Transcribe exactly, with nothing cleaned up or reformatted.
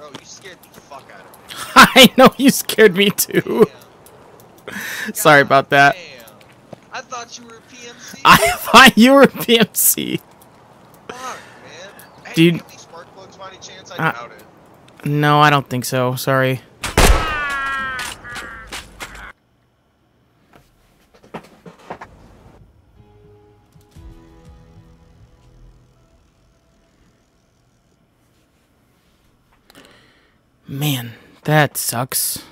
Bro, you scared the fuck out of me. I know you scared me too. Sorry about that. Damn. I thought you were a P M C. I thought you were a P M C. Fuck, man. Hey, Dude. do you have any spark plugs by any chance? I Uh, doubt it. No, I don't think so. Sorry. Man, that sucks.